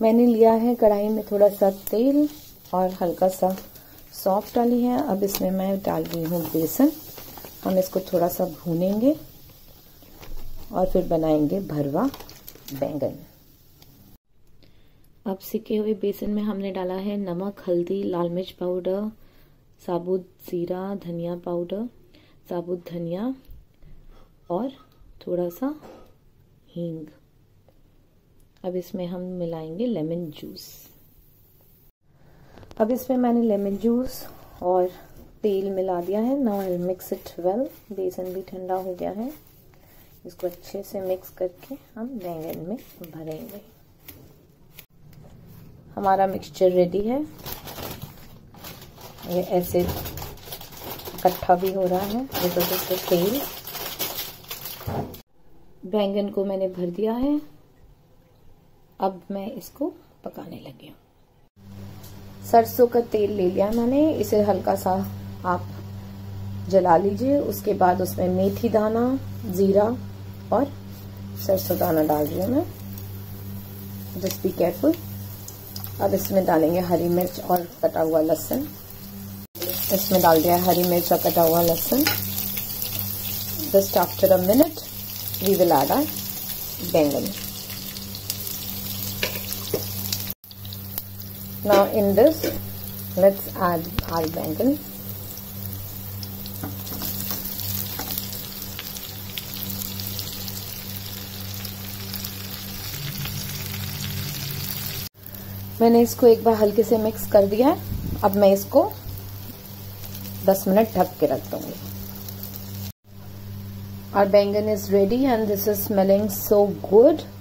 मैंने लिया है कढ़ाई में थोड़ा सा तेल और हल्का सा सौंफ डाली है। अब इसमें मैं डाल रही हूँ बेसन। हम इसको थोड़ा सा भूनेंगे और फिर बनाएंगे भरवा बैंगन। अब सिके हुए बेसन में हमने डाला है नमक, हल्दी, लाल मिर्च पाउडर, साबुत जीरा, धनिया पाउडर, साबुत धनिया और थोड़ा सा हींग। अब इसमें हम मिलाएंगे लेमन जूस। अब इसमें मैंने लेमन जूस और तेल मिला दिया है। Now I will mix it well. बेसन भी ठंडा हो गया है। इसको अच्छे से मिक्स करके हम बैंगन में भरेंगे। हमारा मिक्सचर रेडी है। ये ऐसे इकट्ठा भी हो रहा है बिकॉज़ ऑफ द तेल। बैंगन को मैंने भर दिया है। अब मैं इसको पकाने लगी हूँ। सरसों का तेल ले लिया मैंने। इसे हल्का सा आप जला लीजिए। उसके बाद उसमें मेथी दाना, जीरा और सरसों दाना डाल रही हूँ मैं। Just be careful. अब इसमें डालेंगे हरी मिर्च और कटा हुआ लहसुन। इसमें डाल दिया हरी मिर्च और कटा हुआ लहसुन। Just after a minute we will add our बैंगन। Now in this, let's add our बैंगन। मैंने इसको एक बार हल्के से मिक्स कर दिया है। अब मैं इसको 10 मिनट ढक के रख दूंगी। Our बैंगन is ready and this is smelling so good।